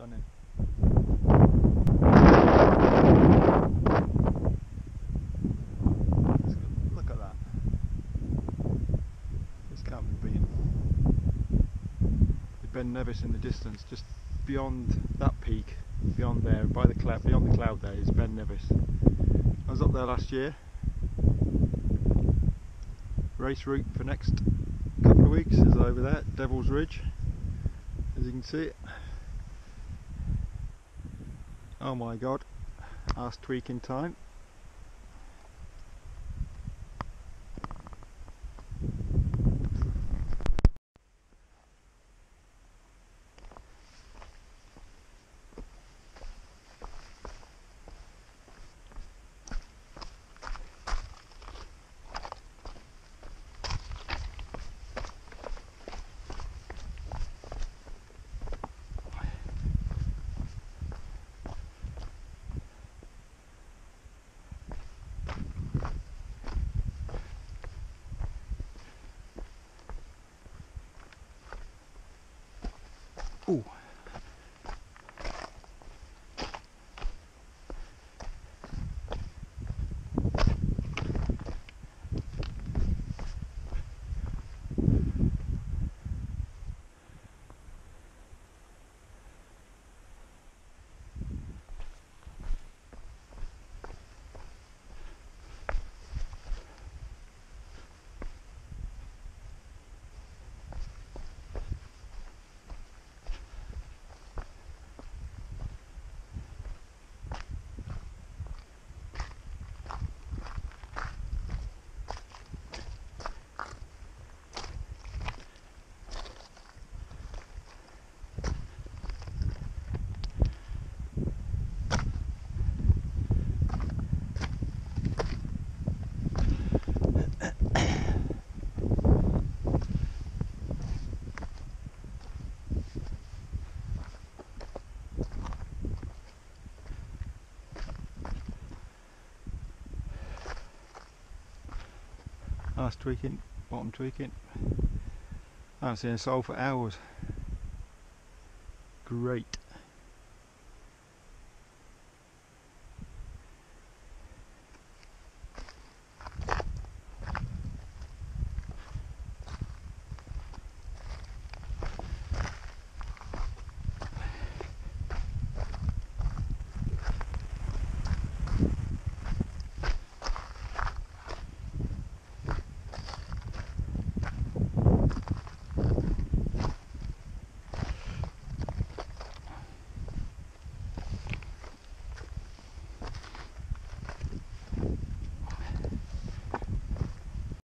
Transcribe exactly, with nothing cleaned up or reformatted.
stunning. Look at that. This can't be beaten. The Ben Nevis in the distance, just beyond that peak, beyond there, by the cloud, beyond the cloud there is Ben Nevis. I was up there last year. Race route for next couple of weeks is over there, Devil's Ridge, as you can see it. Oh my god, arse tweaking time. Ooh. Arse tweaking, bottom tweaking. I haven't seen a soul for hours. Great.